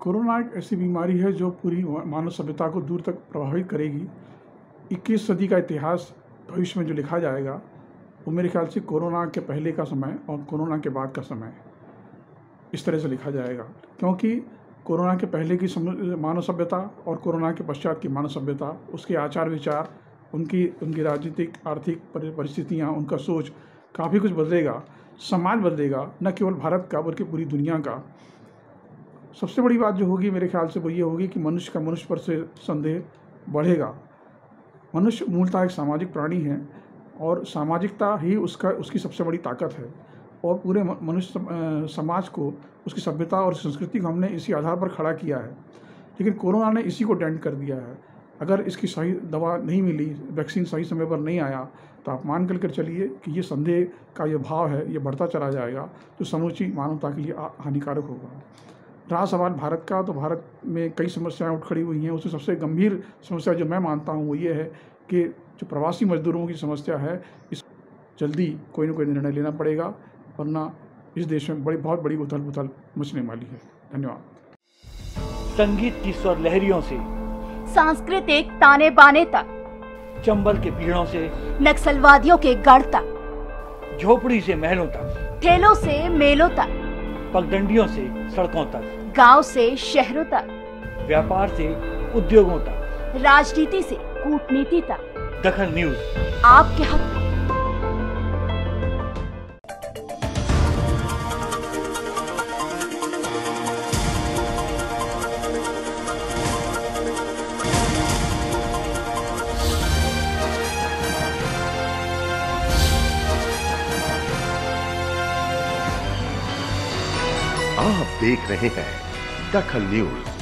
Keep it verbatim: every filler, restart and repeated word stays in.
Corona एक ऐसी बीमारी है जो पूरी मानव सभ्यता को दूर तक प्रभावित करेगी। इक्कीस सदी का इतिहास भविष्य में जो लिखा जाएगा वो मेरे ख्याल से कोरोना के पहले का समय और कोरोना के बाद का समय इस तरह से लिखा जाएगा, क्योंकि कोरोना के पहले की मानव सभ्यता और कोरोना के पश्चात की मानव सभ्यता, उसके आचार विचार, उनकी उनकी राजनीतिक आर्थिक परिस्थितियाँ, उनका सोच, काफ़ी कुछ बदलेगा। समाज बदलेगा, न केवल भारत का बल्कि पूरी दुनिया का। सबसे बड़ी बात जो होगी मेरे ख्याल से वो ये होगी कि मनुष्य का मनुष्य पर से संदेह बढ़ेगा। मनुष्य मूलतः एक सामाजिक प्राणी है और सामाजिकता ही उसका उसकी सबसे बड़ी ताकत है, और पूरे मनुष्य समाज को, उसकी सभ्यता और संस्कृति को हमने इसी आधार पर खड़ा किया है। लेकिन कोरोना ने इसी को डेंट कर दिया है। अगर इसकी सही दवा नहीं मिली, वैक्सीन सही समय पर नहीं आया, तो आप मान कर कर चलिए कि ये संदेह का ये भाव है, ये बढ़ता चला जाएगा, जो समूची मानवता के लिए हानिकारक होगा। रहा सवाल भारत का, तो भारत में कई समस्याएं उठ खड़ी हुई हैं। उसमें सबसे गंभीर समस्या जो मैं मानता हूं वो ये है कि जो प्रवासी मजदूरों की समस्या है, इस जल्दी कोई ना कोई निर्णय लेना पड़ेगा, वरना इस देश में बड़ी बहुत बड़ी उथल पुथल मचने वाली है। धन्यवाद। संगीत की स्वर लहरियों से सांस्कृतिक ताने बाने तक, चंबल के पीड़ों से नक्सलवादियों के गढ़ तक, झोपड़ी से महलों तक, ठेलों से मेलों तक, पगडंडियों से सड़कों तक, गांव से शहरों तक, व्यापार से उद्योगों तक, राजनीति से कूटनीति तक, दखल न्यूज आपके हक में। आप देख रहे हैं दखल न्यूज।